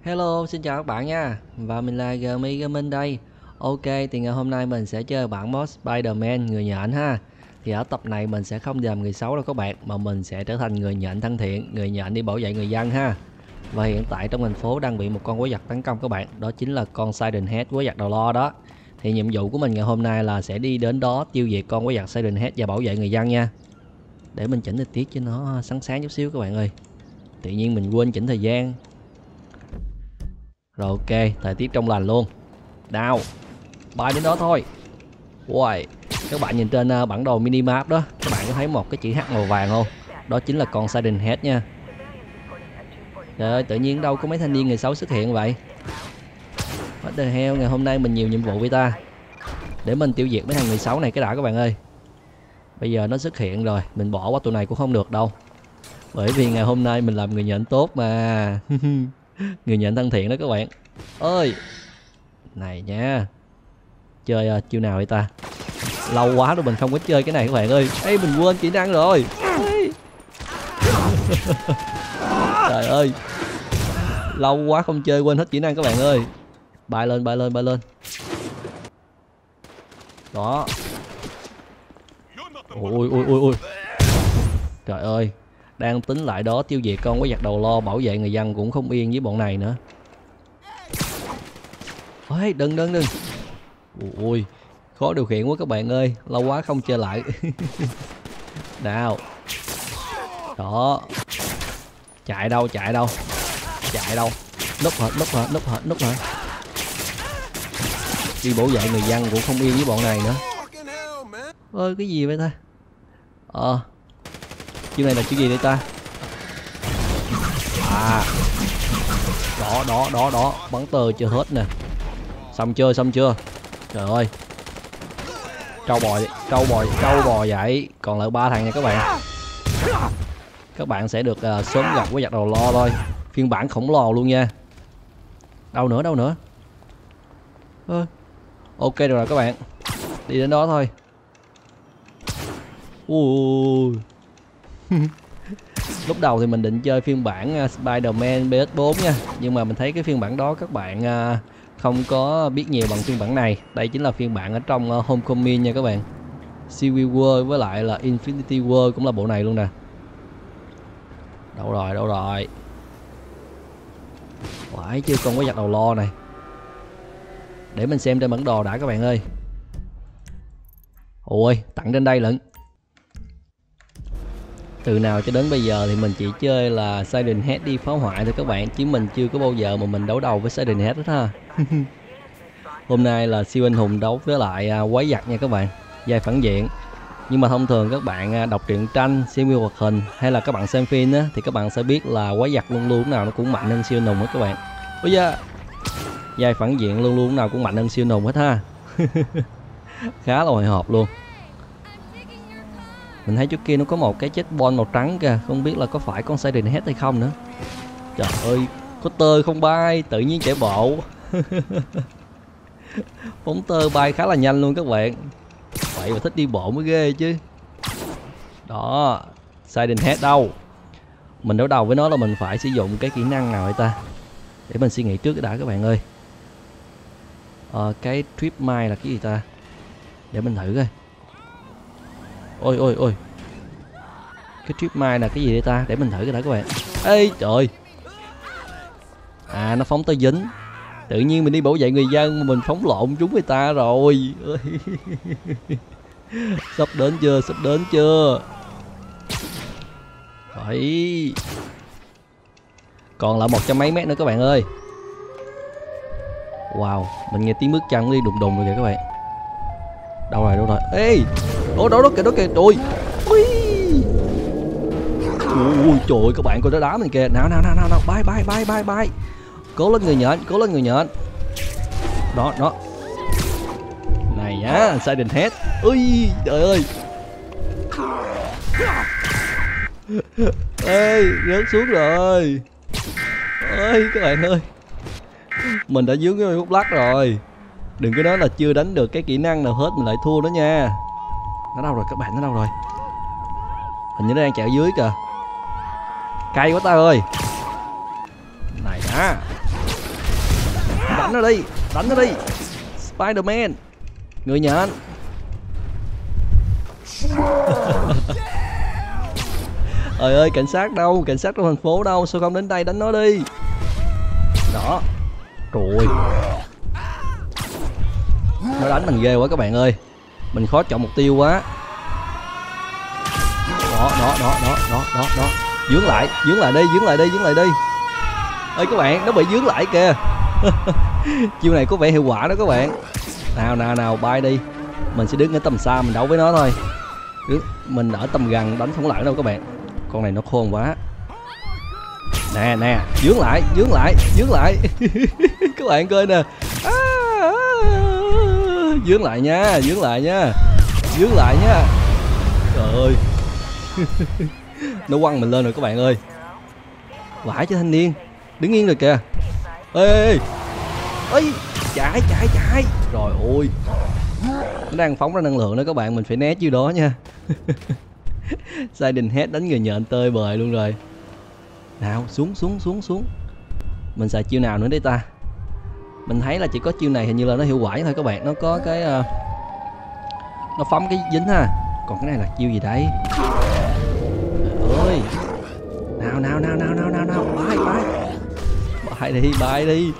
Hello, xin chào các bạn nha. Và mình là Gmi Gaming đây. Ok, thì ngày hôm nay mình sẽ chơi bản mod Spider-Man người nhện ha. Thì ở tập này mình sẽ không làm người xấu đâu các bạn, mà mình sẽ trở thành người nhện thân thiện, người nhện đi bảo vệ người dân ha. Và hiện tại trong thành phố đang bị một con quái vật tấn công các bạn, đó chính là con Siren Head, quái vật đầu lo đó. Thì nhiệm vụ của mình ngày hôm nay là sẽ đi đến đó tiêu diệt con quái vật Siren Head và bảo vệ người dân nha. Để mình chỉnh thời tiết cho nó sáng sáng chút xíu các bạn ơi. Tự nhiên mình quên chỉnh thời gian. Rồi ok, thời tiết trong lành luôn. Đao, bay đến đó thôi. Wow, các bạn nhìn trên bản đồ minimap đó, các bạn có thấy một cái chữ H màu vàng không? Đó chính là con Siren Head nha. Trời ơi, tự nhiên đâu có mấy thanh niên người xấu xuất hiện vậy? What the hell, ngày hôm nay mình nhiều nhiệm vụ với ta. Để mình tiêu diệt mấy thằng người xấu này cái đã các bạn ơi. Bây giờ nó xuất hiện rồi, mình bỏ qua tụi này cũng không được đâu. Bởi vì ngày hôm nay mình làm người nhện tốt mà. Người nhện thân thiện đó các bạn ơi. Này nha, chơi chiêu nào vậy ta? Lâu quá rồi mình không có chơi cái này các bạn ơi. Ê, mình quên kỹ năng rồi. Trời ơi, lâu quá không chơi quên hết kỹ năng các bạn ơi. Bay lên, bay lên, bay lên. Đó. Ui ui ui ui. Trời ơi, đang tính lại đó tiêu diệt con quái vật đầu lo, bảo vệ người dân cũng không yên với bọn này nữa. Ôi, đừng đừng đừng. Ui, khó điều khiển quá các bạn ơi, lâu quá không chơi lại. Nào. Đó. Chạy đâu, chạy đâu. Chạy đâu. Núp hệt, núp hệt, núp hệt, núp hệt. Đi bảo vệ người dân cũng không yên với bọn này nữa. Ơi, cái gì vậy ta? Chiêu này là chiêu gì đây ta? À. Đó, đó, đó, đó. Bắn tơ chưa hết nè. Xong chưa, xong chưa? Trời ơi. Trâu bò, trâu bò, trâu bò vậy. Còn lại 3 thằng nha các bạn. Các bạn sẽ được sớm gặp quái vật đầu lo thôi. Phiên bản khổng lồ luôn nha. Đâu nữa, đâu nữa? Ok rồi các bạn. Đi đến đó thôi. Ui. Lúc đầu thì mình định chơi phiên bản Spider-Man PS4 nha. Nhưng mà mình thấy cái phiên bản đó các bạn không có biết nhiều bằng phiên bản này. Đây chính là phiên bản ở trong Homecoming nha các bạn. Civil War với lại là Infinity War cũng là bộ này luôn nè. Đâu rồi, đâu rồi? Phải chưa con quái vật đầu lo này. Để mình xem trên bản đồ đã các bạn ơi. Ôi, tặng trên đây lận. Từ nào cho đến bây giờ thì mình chỉ chơi là Siren Head đi phá hoại thôi các bạn, chứ mình chưa có bao giờ mà mình đấu đầu với Siren Head hết ha. Hôm nay là siêu anh hùng đấu với lại quái vật nha các bạn, vai phản diện. Nhưng mà thông thường các bạn đọc truyện tranh, xem phim hoạt hình hay là các bạn xem phim á, thì các bạn sẽ biết là quái vật luôn luôn lúc nào nó cũng mạnh hơn siêu anh hùng hết các bạn. Ôi da, vai phản diện luôn luôn lúc nào cũng mạnh hơn siêu anh hùng hết ha. Khá là hồi hộp luôn. Mình thấy trước kia nó có một cái chết bon màu trắng kìa, không biết là có phải con Siren Head hay không nữa. Trời ơi, có tơ không bay, tự nhiên chạy bộ. Phóng tơ bay khá là nhanh luôn các bạn. Vậy mà thích đi bộ mới ghê chứ. Đó, Siren Head đâu? Mình đối đầu với nó là mình phải sử dụng cái kỹ năng nào vậy ta? Để mình suy nghĩ trước cái đã các bạn ơi. Cái Trip Mine là cái gì ta? Để mình thử coi. Ôi ôi ôi. Cái Trip Mine là cái gì đây ta? Để mình thử cái đã các bạn. Ê trời. À, nó phóng tơ dính. Tự nhiên mình đi bảo vệ người dân mà mình phóng lộn chúng người ta rồi. Sắp đến chưa? Sắp đến chưa? Đấy. Còn lại 100 mấy mét nữa các bạn ơi. Wow, mình nghe tiếng bước chân đi đùng đùng rồi kìa các bạn. Đâu rồi, đâu rồi? Ê, đó đó đó kìa, đó kìa, trời. Ui. Ui trời ơi, các bạn coi nó đá mình kìa. Nào nào nào nào, bay bay bay bay bay. Cố lên người nhện, cố lên người nhện. Đó, đó. Này nhá, Siren Head. Ui, trời ơi. Ê, rớt xuống rồi. Ơi các bạn ơi, mình đã dướng cái hút lắc rồi. Đừng có nói là chưa đánh được cái kỹ năng nào hết mình lại thua đó nha. Nó đâu rồi các bạn, nó đâu rồi? Hình như nó đang chạy ở dưới kìa. Cay quá ta ơi. Này á. đánh nó đi, đánh nó đi. Spider-Man, người nhện. Trời ơi, cảnh sát đâu? Cảnh sát trong thành phố đâu? Sao không đến đây đánh nó đi? Đó. Rồi. Nó đánh mình ghê quá các bạn ơi. Mình khó chọn mục tiêu quá. Đó. Dướng lại đi, dướng lại đi. Ơi các bạn, nó bị dướng lại kìa. Chiêu này có vẻ hiệu quả đó các bạn. Nào, bay đi. Mình sẽ đứng ở tầm xa mình đấu với nó thôi. Mình ở tầm gần đánh không lại đâu các bạn. Con này nó khôn quá. Nè, dướng lại. Các bạn coi nè. Dướng lại nha. Trời ơi. Nó quăng mình lên rồi các bạn ơi. Vãi chứ thanh niên. Đứng yên rồi kìa. Ê, chạy. Rồi ôi. Nó đang phóng ra năng lượng đó các bạn, mình phải né chiêu đó nha. Silent Head đánh người nhện tơi bời luôn rồi. Nào, xuống. Mình xài chiêu nào nữa đây ta? Mình thấy là chỉ có chiêu này hình như là nó hiệu quả thôi các bạn. Nó có cái nó phóng cái dính ha. Còn cái này là chiêu gì đấy? Trời ơi. Nào. Bay đi.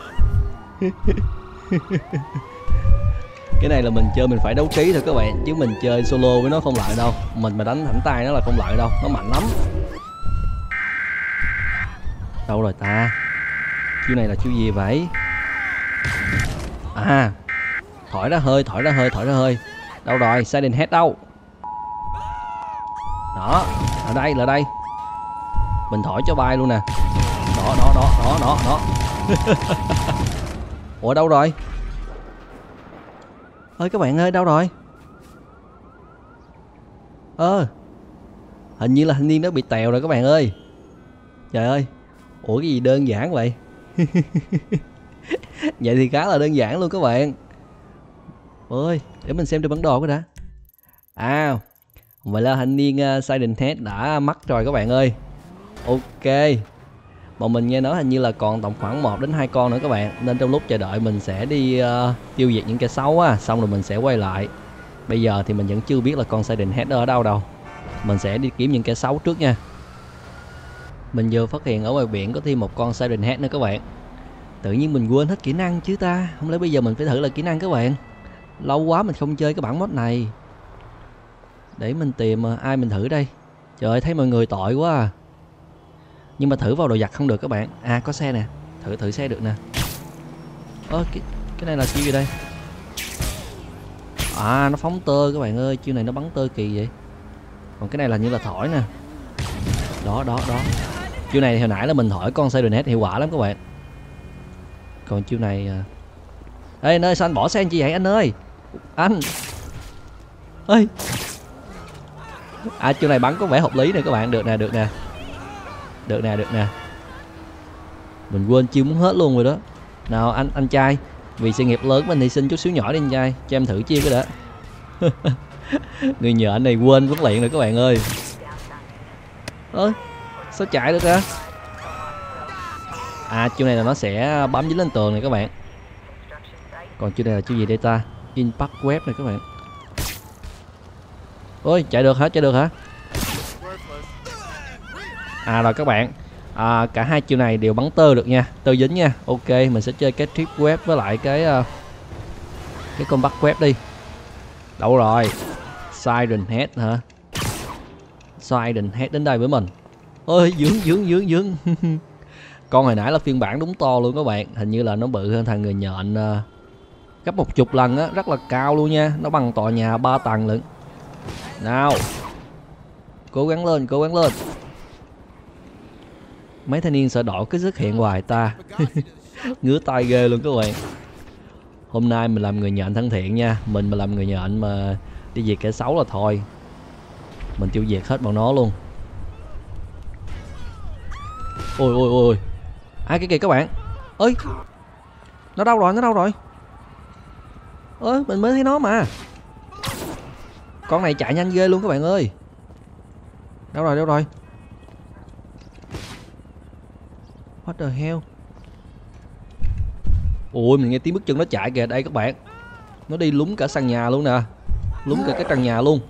Cái này là mình chơi mình phải đấu trí thôi các bạn, chứ mình chơi solo với nó không lại đâu. Mình mà đánh thẳng tay nó là không lại đâu, nó mạnh lắm. Đâu rồi ta? Chiêu này là chiêu gì vậy? À, thổi ra hơi. Đâu rồi? Silent Head đâu? Đó, ở đây. Mình thổi cho bay luôn nè. Đó. Ủa đâu rồi? Ơi các bạn ơi, đâu rồi? Hình như là thanh niên đó bị tèo rồi các bạn ơi. Trời ơi. Ủa cái gì đơn giản vậy? Vậy thì khá là đơn giản luôn các bạn. Ôi, để mình xem trên bản đồ cái đã. À, vậy là thanh niên Silent Head đã mất rồi các bạn ơi. Ok. Mà mình nghe nói hình như là còn tổng khoảng 1 đến 2 con nữa các bạn. Nên trong lúc chờ đợi mình sẽ đi tiêu diệt những kẻ xấu á. Xong rồi mình sẽ quay lại. Bây giờ thì mình vẫn chưa biết là con Silent Head ở đâu đâu. Mình sẽ đi kiếm những kẻ xấu trước nha. Mình vừa phát hiện ở ngoài biển có thêm một con Silent Head nữa các bạn. Tự nhiên mình quên hết kỹ năng chứ ta. Không lẽ bây giờ mình phải thử lại kỹ năng các bạn. Lâu quá mình không chơi cái bản mod này. Để mình tìm ai mình thử đây. Trời ơi thấy mọi người tội quá à. Nhưng mà thử vào đồ giặt không được các bạn. À có xe nè. Thử xe được nè. Cái này là chiêu gì đây? À nó phóng tơ các bạn ơi. Chiêu này nó bắn tơ kỳ vậy. Còn cái này là như là thổi nè. Đó. Chiêu này hồi nãy là mình thổi con Silent Head hiệu quả lắm các bạn. Còn chiêu này Ê anh ơi sao anh bỏ xe anh chi vậy anh ơi? Anh ơi. À chiêu này bắn có vẻ hợp lý nè các bạn. Được nè. Mình quên chiêu muốn hết luôn rồi đó. Nào anh trai, vì sự nghiệp lớn mình hy sinh chút xíu nhỏ đi anh trai. Cho em thử chiêu cái đã. Người nhện này quên huấn luyện rồi các bạn ơi. Sao chạy được ra? À chiêu này là nó sẽ bám dính lên tường này các bạn. Còn chiêu này là chiêu gì đây ta? Impact web này các bạn. Ôi chạy được hả? À rồi các bạn, cả hai chiêu này đều bắn tơ được nha, tơ dính nha. Ok, mình sẽ chơi cái trip web với lại cái combat web đi. Đâu rồi? Silent Head hả? Silent Head đến đây với mình. Ôi dướng. Con hồi nãy là phiên bản đúng to luôn các bạn. Hình như là nó bự hơn thằng người nhện gấp 10 lần á, rất là cao luôn nha. Nó bằng tòa nhà 3 tầng lận. Nào, cố gắng lên. Mấy thanh niên sợ đỏ cứ xuất hiện hoài ta. Ngứa tay ghê luôn các bạn. Hôm nay mình làm người nhện thân thiện nha. Mình mà làm người nhện mà đi diệt kẻ xấu là thôi. Mình tiêu diệt hết bọn nó luôn. Ôi. Ai cái kìa các bạn. Ơi, nó đâu rồi? Mình mới thấy nó mà. Con này chạy nhanh ghê luôn các bạn ơi. Đâu rồi? What the hell? Ui, mình nghe tiếng bước chân nó chạy kìa. Đây các bạn, nó đi lúng cả sàn nhà luôn nè, lúng cả cái trần nhà luôn.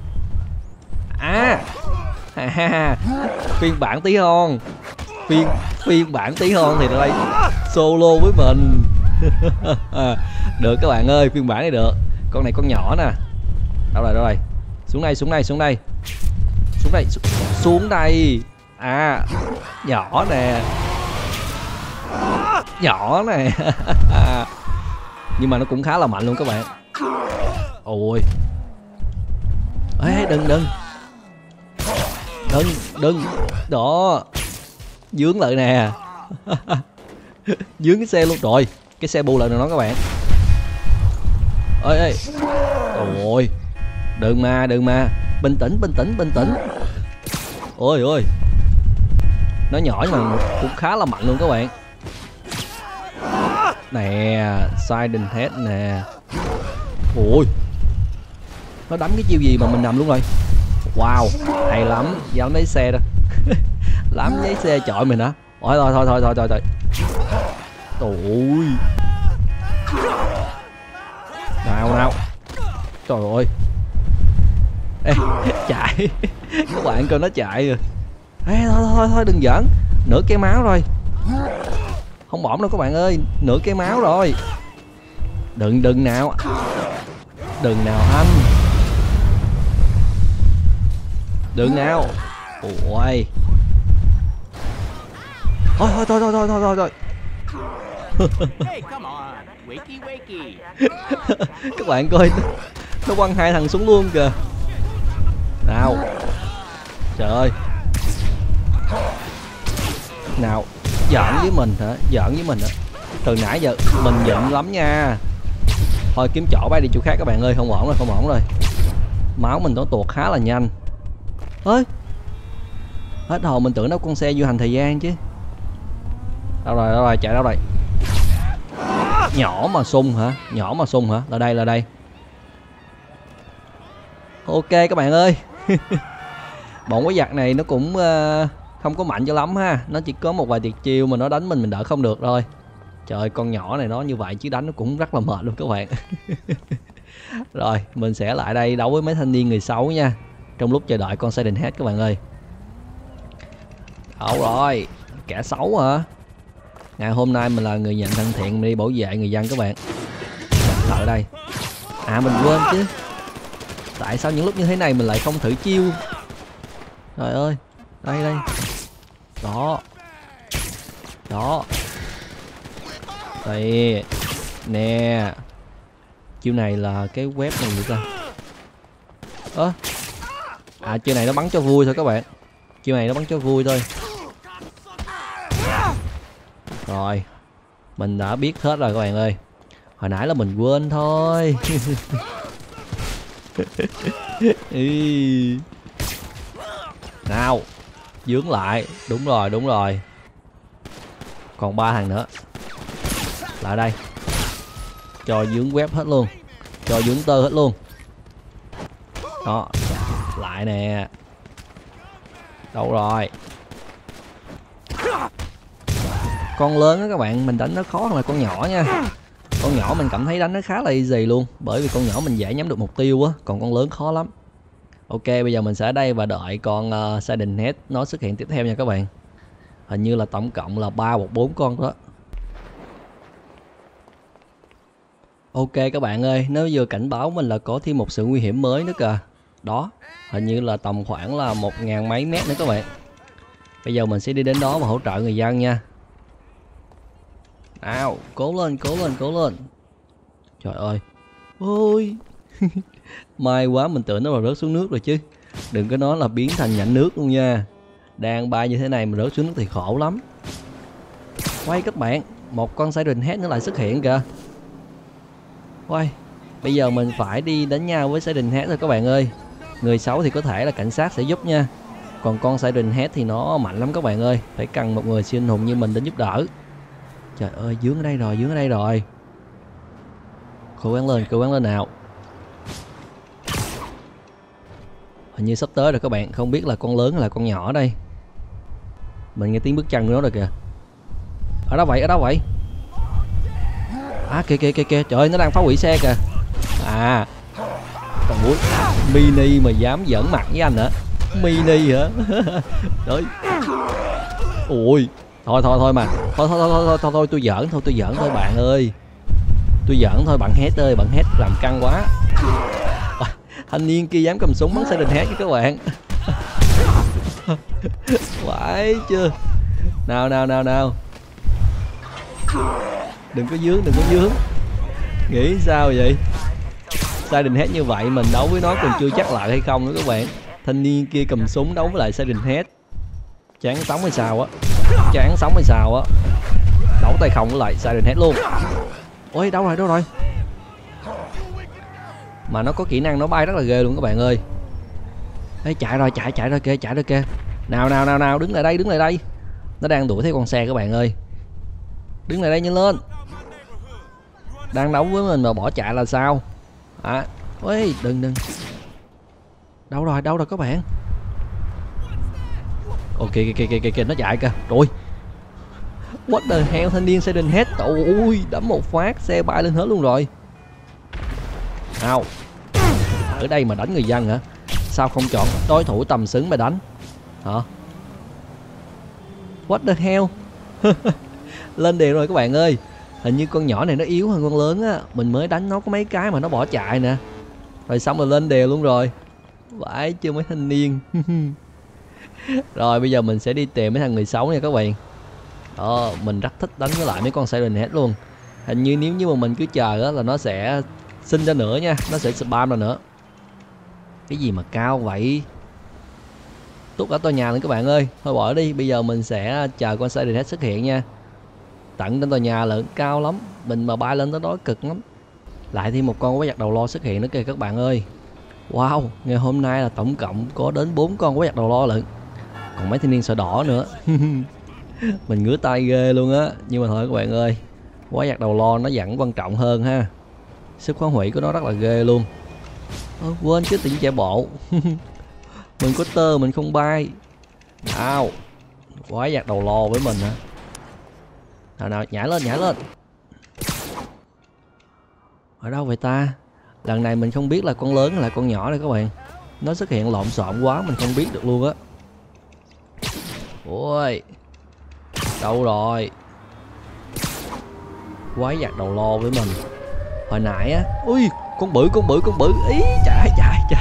À, phiên bản tí hon, phiên bản tí hon thì ở đây solo với mình. Được các bạn ơi, phiên bản này được. Con này con nhỏ nè. Đâu rồi, xuống đây, xuống đây, xuống đây, xuống đây, xuống đây. À, nhỏ nè, nhỏ nè. Nhưng mà nó cũng khá là mạnh luôn các bạn. Ôi, ê, đừng đó, dướng lại nè. Dướng cái xe luôn rồi, cái xe bu lại rồi nó các bạn. Ơi, ôi, đừng mà, bình tĩnh. Ôi, nó nhỏ nhưng mà cũng khá là mạnh luôn các bạn. Nè, Silent Head nè. Ôi, nó đánh cái chiêu gì mà mình nằm luôn rồi. Wow, hay lắm, dám lấy xe đó. Lắm lấy xe chọi mình hả? Thôi. Ôi, nào. Trời ơi. Ê, chạy. Các bạn coi nó chạy rồi. Ê, thôi đừng giỡn. Nửa cái máu rồi. Không ổn đâu các bạn ơi, nửa cái máu rồi. Đừng nào anh. Đừng nào. Ôi. Thôi. Các bạn coi, nó quăng hai thằng xuống luôn kìa. Nào. Trời ơi. Nào, giỡn với mình hả? Từ nãy giờ mình giận lắm nha. Thôi kiếm chỗ bay đi chỗ khác các bạn ơi, không ổn rồi. Máu mình nó tuột khá là nhanh. Ơi, hết hồn, mình tưởng nó con xe du hành thời gian chứ. Đâu rồi, chạy đâu rồi? Nhỏ mà sung hả? Là đây. Ok các bạn ơi. Bọn quái vật này nó cũng không có mạnh cho lắm ha. Nó chỉ có một vài tuyệt chiêu mà nó đánh mình đỡ không được thôi. Trời ơi, con nhỏ này nó như vậy chứ đánh nó cũng rất là mệt luôn các bạn. Rồi, mình sẽ lại đây đấu với mấy thanh niên người xấu nha, trong lúc chờ đợi con Silent Head các bạn ơi. Đâu rồi, kẻ xấu hả? Ngày hôm nay mình là người nhận thân thiện, mình đi bảo vệ người dân các bạn. Lại đây. À, mình quên chứ. Tại sao những lúc như thế này mình lại không thử chiêu? Trời ơi, đây. Đó. Đây nè. Chiêu này là cái web này gì ta? Chiêu này nó bắn cho vui thôi các bạn. Rồi, mình đã biết hết rồi các bạn ơi. Hồi nãy là mình quên thôi. Nào, dướng lại. Đúng rồi. Còn 3 thằng nữa. Lại đây. Cho dướng web hết luôn. Cho dướng tơ hết luôn. Đó. Lại nè. Đâu rồi? Con lớn đó các bạn, mình đánh nó khó hơn là con nhỏ nha. Con nhỏ mình cảm thấy đánh nó khá là easy luôn, bởi vì con nhỏ mình dễ nhắm được mục tiêu á, còn con lớn khó lắm. Ok, bây giờ mình sẽ ở đây và đợi con Silent Head nó xuất hiện tiếp theo nha các bạn. Hình như là tổng cộng là 3 hoặc 4 con đó. Ok các bạn ơi, nó vừa cảnh báo mình là có thêm một sự nguy hiểm mới nữa kìa. Đó, hình như là tầm khoảng là 1000 mấy mét nữa các bạn. Bây giờ mình sẽ đi đến đó và hỗ trợ người dân nha. Nào, cố lên. Trời ơi. Ôi. May quá, mình tưởng nó là rớt xuống nước rồi chứ. Đừng có nói là biến thành nhạnh nước luôn nha. Đang bay như thế này mà rớt xuống nước thì khổ lắm. Quay các bạn, một con Silent Head nữa lại xuất hiện kìa. Quay. Bây giờ mình phải đi đánh nhau với Silent Head rồi các bạn ơi. Người xấu thì có thể là cảnh sát sẽ giúp nha. Còn con Silent Head thì nó mạnh lắm các bạn ơi. Phải cần một người siêu anh hùng như mình đến giúp đỡ. Trời ơi, dướng ở đây rồi. Cố gắng lên nào. Hình như sắp tới rồi các bạn, không biết là con lớn hay là con nhỏ đây. Mình nghe tiếng bước chân của nó rồi kìa. Ở đó vậy. Kìa, trời ơi, nó đang phá hủy xe kìa. À, còn muốn Mini mà dám giỡn mặt với anh hả? Mini hả? Trời. Ui, thôi mà. Thôi tôi giỡn thôi bạn ơi. Tôi giỡn thôi bạn Head ơi, bạn Head làm căng quá. Thanh niên kia dám cầm súng bắn Silent Head các bạn. Phải chưa? Nào. Đừng có dướng. Nghĩ sao vậy? Silent Head như vậy mình đấu với nó còn chưa chắc lại hay không nữa các bạn. Thanh niên kia cầm súng đấu với lại Silent Head. Chán sống hay sao á. Đấu tay không với lại Silent Head luôn. Ôi đâu rồi. Mà nó có kỹ năng nó bay rất là ghê luôn các bạn ơi. Ê, chạy rồi kìa. Nào, đứng lại đây. Nó đang đuổi theo con xe các bạn ơi. Đứng lại đây nhanh lên. Đang đấu với mình mà bỏ chạy là sao? Ôi đừng. Đâu rồi các bạn? Ok, nó chạy kìa. Rồi. What the hell, thanh niên Silent Head. Ôi, đấm một phát xe bay lên hết luôn rồi. Nào. Ở đây mà đánh người dân hả? Sao không chọn đối thủ tầm xứng mà đánh? Hả? What the hell? Lên đèo rồi các bạn ơi. Hình như con nhỏ này nó yếu hơn con lớn á. Mình mới đánh nó có mấy cái mà nó bỏ chạy nè. Rồi xong rồi lên đèo luôn rồi. Vãi chưa mấy thanh niên. Rồi bây giờ mình sẽ đi tìm mấy thằng người xấu nha các bạn. Mình rất thích đánh với lại mấy con Silent Head luôn. Hình như nếu như mà mình cứ chờ á là nó sẽ sinh ra nữa nha. Nó sẽ spam ra nữa. Cái gì mà cao vậy? Tút ở tòa nhà lên các bạn ơi. Thôi bỏ đi. Bây giờ mình sẽ chờ con Silent Head xuất hiện nha. Tận đến tòa nhà là cao lắm. Mình mà bay lên tới đó cực lắm. Lại thêm một con quái vật đầu lo xuất hiện nữa kìa các bạn ơi. Wow, ngày hôm nay là tổng cộng có đến 4 con quái vật đầu lo lận. Còn mấy thanh niên sợ đỏ nữa. Mình ngứa tay ghê luôn á. Nhưng mà thôi các bạn ơi, quái vật đầu lo nó vẫn quan trọng hơn ha. Sức phá hủy của nó rất là ghê luôn. Quên chứ tự nhiên chạy bộ. Mình có tơ mình không bay. Nào, quái vật đầu lo với mình hả? Nào nhảy lên. Ở đâu vậy ta? Lần này mình không biết là con lớn hay là con nhỏ đây các bạn. Nó xuất hiện lộn xộn quá mình không biết được luôn á. Ôi, đâu rồi? Quái vật đầu lo với mình. Hồi nãy á, ui, con bự. Ý, chạy.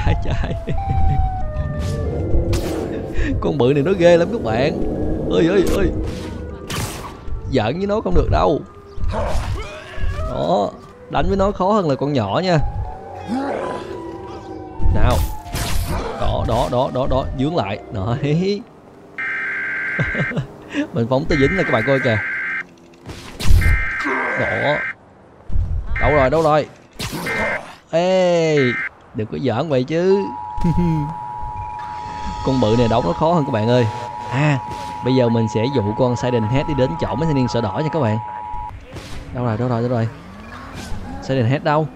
Con bự này nó ghê lắm các bạn. Ơi. Giỡn với nó không được đâu. Đó, đánh với nó khó hơn là con nhỏ nha. Nào. Đó, dướng lại. Đấy. Mình phóng tới dính là các bạn coi kìa. Đó. Đâu rồi? Ê, đừng có giỡn vậy chứ. Con bự này đấu nó khó hơn các bạn ơi. Bây giờ mình sẽ dụ con Silent Head đi đến chỗ mấy thanh niên sợ đỏ nha các bạn. Đâu rồi? Silent Head đâu?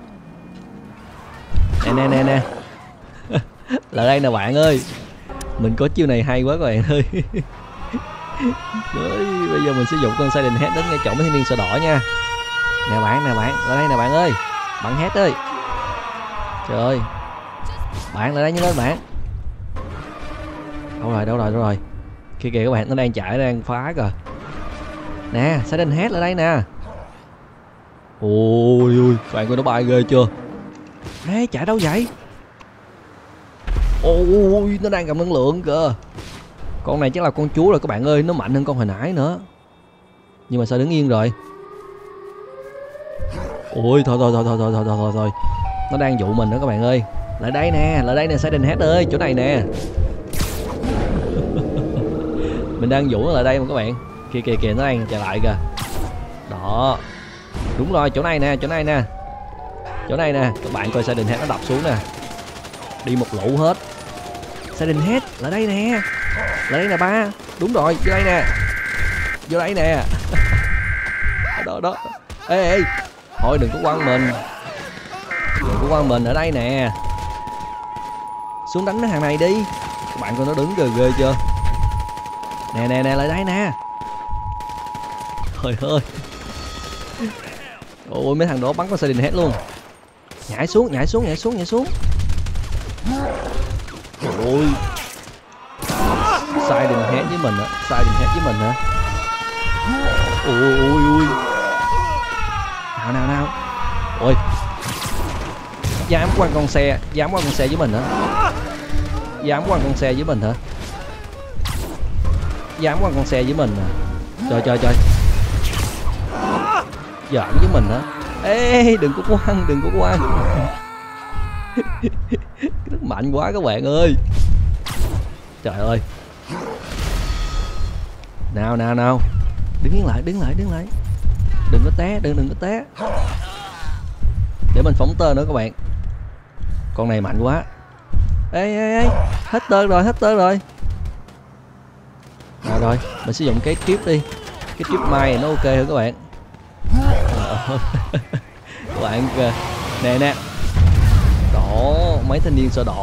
Nè. Lại đây nè bạn ơi. Mình có chiêu này hay quá các bạn ơi. Đấy, bây giờ mình sử dụng con Silent Head đến ngay chỗ mấy thanh niên sợ đỏ nha. Nè bạn, lại đây nè bạn ơi. Bạn Head ơi. Trời ơi. Bạn lại đây nhanh lên bạn. Đâu rồi? Kìa các bạn, nó đang chạy, nó đang phá kìa. Nè, Silent Head lại đây nè. Ôi, bạn coi nó bay ghê chưa? Ê, chạy đâu vậy? Ôi, nó đang cầm năng lượng kìa. Con này chắc là con chúa rồi các bạn ơi. Nó mạnh hơn con hồi nãy nữa. Nhưng mà sao đứng yên rồi? Ôi, thôi. Nó đang dụ mình đó các bạn ơi. Lại đây nè Silent Head ơi, chỗ này nè. Mình đang dụ nó lại đây mà các bạn. Kìa nó đang chạy lại kìa. Đó. Đúng rồi, chỗ này nè. Các bạn coi Silent Head nó đập xuống nè. Đi một lũ hết. Silent Head lại đây nè ba. Đúng rồi, vô đây nè. Đó. Ê. Thôi đừng có quăng mình ở đây nè. Xuống đánh cái thằng này đi. Các bạn coi nó đứng ghê chưa? Nè lại đây nè. Trời ơi. Ôi mấy thằng đó bắn con Siren Head luôn. Nhảy xuống. Ôi Siren Head với mình hả? Ui. Nào. Ôi. Dám quăng con xe với mình hả? Dám quăng con xe với mình hả? Trời. Giỡn với mình hả? Ê, đừng có quăng. Rất mạnh quá các bạn ơi. Trời ơi. Nào. Đứng lại. Đừng có té. Để mình phóng tơ nữa các bạn. Con này mạnh quá. Ê, hết tơ rồi. Rồi, mình sử dụng cái trip đi. Cái trip mai này nó ok hơn các bạn. Các bạn kìa. Nè. Đó, mấy thanh niên sờ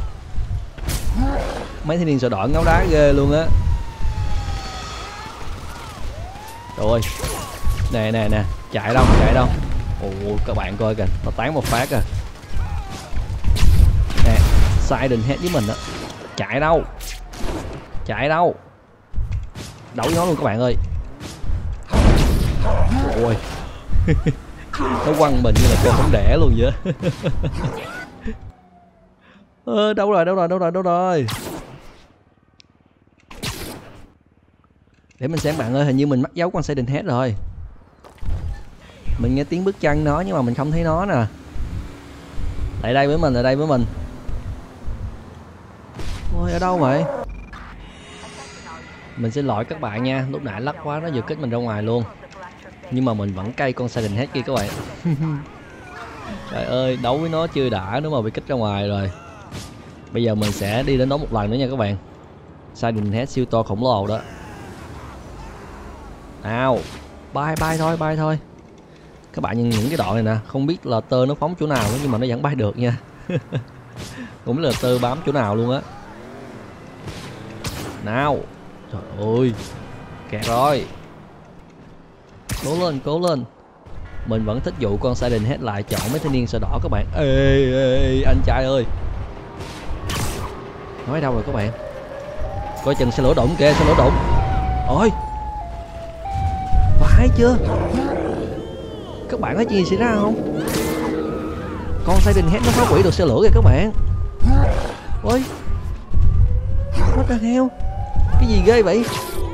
đỏ ngáo đá ghê luôn á. Rồi. Nè, chạy đâu. Ồ, các bạn coi kìa, nó tán một phát à. Nè, Siren Head với mình đó. Chạy đâu. Đấu nó luôn các bạn ơi. Ôi. Nó quăng mình như là con không đẻ luôn vậy. Đâu rồi. Để mình xem bạn ơi, hình như mình mắc dấu con Siren Head rồi. Mình nghe tiếng bước chân nó nhưng mà mình không thấy nó nè. Lại đây với mình. Ôi, ở đâu vậy? Mình xin lỗi các bạn nha, lúc nãy lắc quá nó vừa kích mình ra ngoài luôn. Nhưng mà mình vẫn cay con Siren Head kia các bạn. Trời ơi, đấu với nó chưa đã nữa mà bị kích ra ngoài rồi. Bây giờ mình sẽ đi đến đó một lần nữa nha các bạn. Siren Head siêu to khổng lồ đó. Nào, bay thôi. Các bạn nhìn những cái đoạn này nè, không biết là tơ nó phóng chỗ nào nữa nhưng mà nó vẫn bay được nha. Không biết là tơ bám chỗ nào luôn á. Nào. Trời ơi. Kẹt rồi. Cố lên. Mình vẫn thích dụ con Siren Head lại chọn mấy thanh niên sờ đỏ các bạn. Ê, anh trai ơi. Nói đâu rồi các bạn? Coi chừng xe lửa đụng kìa, Ôi. Phải chưa? Các bạn thấy chuyện gì xảy ra không? Con Siren Head nó phá hủy được xe lửa kìa các bạn. Ôi. What the hell? Cái gì ghê vậy?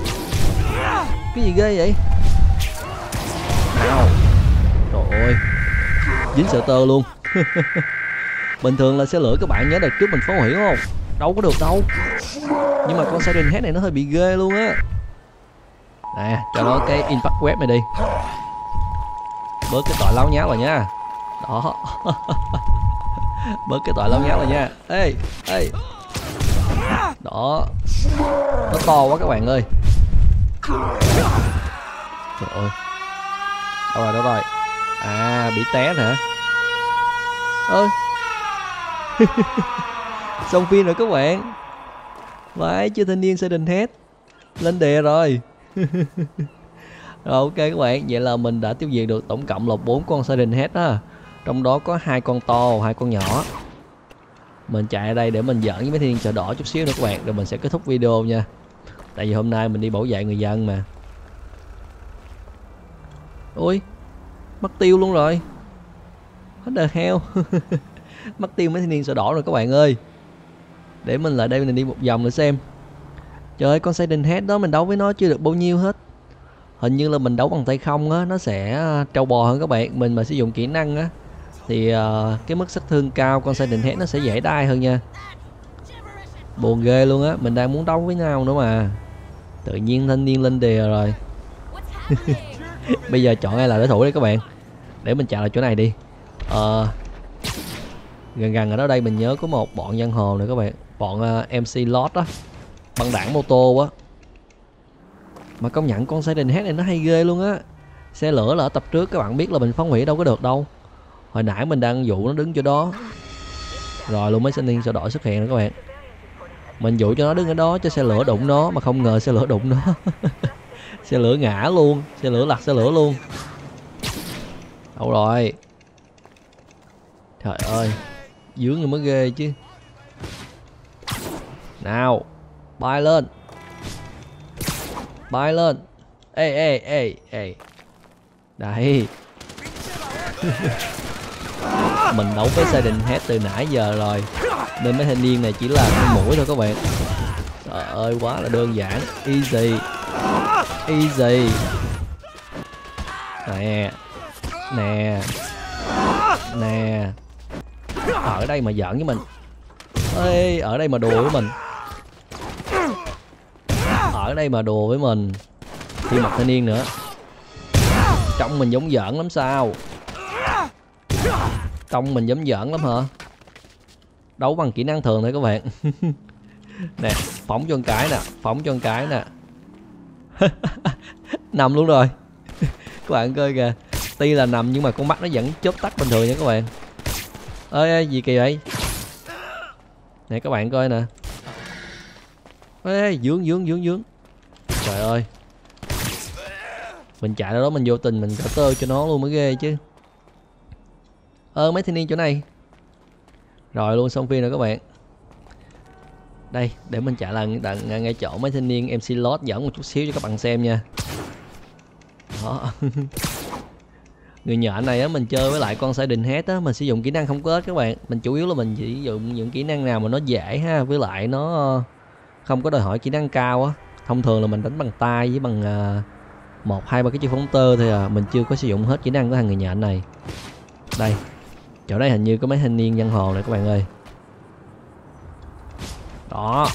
Nào. Trời ơi. Dính sợ tơ luôn. Bình thường là xe lửa các bạn nhớ đợt trước mình phá hủy đúng không? Đâu có được đâu. Nhưng mà con Siren Head này nó hơi bị ghê luôn á. Nè, cho nó cái impact web này đi. Bớt cái tội láo nháo rồi nha. Đó. Bớt cái tội láo nháo rồi nha. Ê. Đó. Nó to quá các bạn ơi. Trời ơi. Đâu rồi. À, bị té hả? Ơi. Xong phim rồi các bạn. Vãi, chưa thanh niên Siren Head lên đề rồi. Rồi ok các bạn, vậy là mình đã tiêu diệt được tổng cộng là 4 con Siren Head á. Trong đó có 2 con to, 2 con nhỏ. Mình chạy ở đây để mình giỡn với mấy thiên sờ đỏ chút xíu nữa các bạn, rồi mình sẽ kết thúc video nha. Tại vì hôm nay mình đi bảo vệ người dân mà. Ui, mất tiêu luôn rồi. What the hell. Mất tiêu mấy thiên niên sờ đỏ rồi các bạn ơi. Để mình lại đây mình đi một vòng nữa xem. Trời ơi, con Siren Head đó mình đấu với nó chưa được bao nhiêu hết. Hình như là mình đấu bằng tay không á, nó sẽ trâu bò hơn các bạn. Mình mà sử dụng kỹ năng á thì cái mức sát thương cao con Siren Head nó sẽ dễ đai hơn nha. Buồn ghê luôn á, mình đang muốn đấu với nhau nữa mà tự nhiên thanh niên lên đề rồi. Bây giờ chọn ai là đối thủ đấy các bạn. Để mình chạy lại chỗ này đi. Gần ở đó đây mình nhớ có một bọn giang hồ nữa các bạn. Bọn MC Lord á, băng đảng mô tô á. Mà công nhận con Siren Head này nó hay ghê luôn á. Xe lửa là ở tập trước các bạn biết là mình phá hủy đâu có được đâu. Hồi nãy mình đang dụ nó đứng chỗ đó. Rồi luôn mấy thanh niên sờ đỏ xuất hiện rồi các bạn. Mình dụ cho nó đứng ở đó cho xe lửa đụng nó, mà không ngờ xe lửa đụng nó. Xe lửa ngã luôn, xe lửa lật xe lửa luôn. Đâu rồi? Trời ơi, dướng thì mới ghê chứ. Nào, bay lên. Bay lên. Ê ê ê ê. Đây. Mình đấu với Silent Head từ nãy giờ rồi, nên mấy thanh niên này chỉ là con mũi thôi các bạn. Trời ơi, quá là đơn giản. Easy. Easy. Nè. Nè. Nè. Ở đây mà giỡn với mình. Ê, ở đây mà đùa với mình. Ở đây mà đùa với mình. Thêm một thanh niên nữa. Trông mình giống giỡn lắm sao? Trông mình giống giỡn lắm hả? Đấu bằng kỹ năng thường thôi các bạn. Nè, phóng cho một cái nè, phóng cho một cái nè. Nằm luôn rồi. Các bạn coi kìa. Tuy là nằm nhưng mà con mắt nó vẫn chớp tắt bình thường nha các bạn. Ê, gì kỳ vậy? Nè các bạn coi nè. Ê, dướng. Trời ơi. Mình chạy ra đó mình vô tình mình cỡ tơ cho nó luôn mới ghê chứ. Mấy thanh niên chỗ này. Rồi luôn xong phim rồi các bạn. Đây, để mình chạy lần ngay chỗ mấy thanh niên MC Lord dẫn một chút xíu cho các bạn xem nha. Đó. Người nhện này á, mình chơi với lại con Silent Head á, mình sử dụng kỹ năng không có hết các bạn. Mình chủ yếu là mình chỉ dùng những kỹ năng nào mà nó dễ ha, với lại nó không có đòi hỏi kỹ năng cao á. Thông thường là mình đánh bằng tay với bằng 1, 2, 3 cái chiêu phóng tơ thôi à. Mình chưa có sử dụng hết kỹ năng của thằng người nhện này. Đây, chỗ đây hình như có mấy thanh niên dân hồ này các bạn ơi. Đó.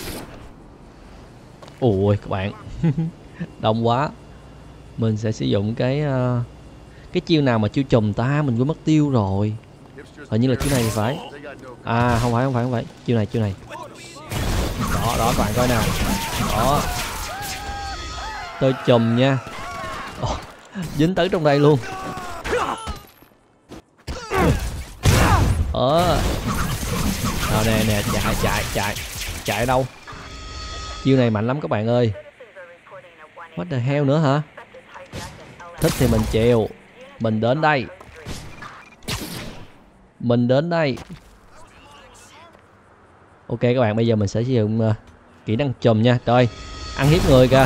Ui các bạn. Đông quá. Mình sẽ sử dụng cái chiêu nào mà chiêu chùm ta, mình quên mất tiêu rồi. Hình như là chiêu này thì phải. À không phải. Chiêu này. Đó các bạn coi nào. Đó. Tôi chùm nha. Dính tới trong đây luôn. Nè chạy đâu? Chiêu này mạnh lắm các bạn ơi. What the hell nữa hả? Thích thì mình chèo. Mình đến đây. Ok các bạn, bây giờ mình sẽ sử dụng kỹ năng chùm nha. Trời, ăn hiếp người kìa.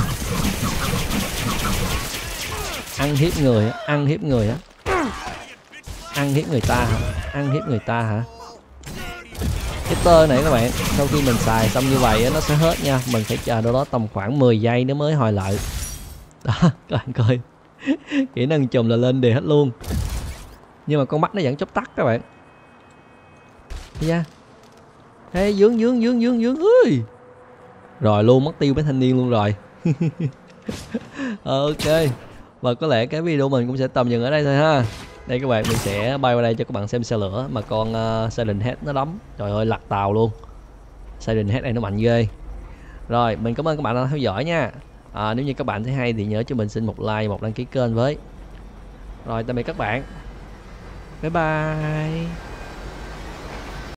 Ăn hiếp người á. Ăn hiếp người ta hả? Cái tơ này các bạn, sau khi mình xài xong như vậy nó sẽ hết nha. Mình phải chờ đâu đó tầm khoảng 10 giây nó mới hồi lại. Đó, các bạn coi. Kỹ năng chùm là lên đề hết luôn. Nhưng mà con mắt nó vẫn chớp tắt các bạn. Thấy chưa? Ê, dướng ơi. Rồi luôn, mất tiêu mấy thanh niên luôn rồi. Ok. Và có lẽ cái video mình cũng sẽ tầm dừng ở đây thôi ha. Đây các bạn, mình sẽ bay qua đây cho các bạn xem xe lửa mà con Silent Head nó đấm. Trời ơi, lật tàu luôn. Silent Head này nó mạnh ghê. Rồi, mình cảm ơn các bạn đã theo dõi nha. Nếu như các bạn thấy hay thì nhớ cho mình xin một like, một đăng ký kênh với. Rồi, tạm biệt các bạn. Bye bye.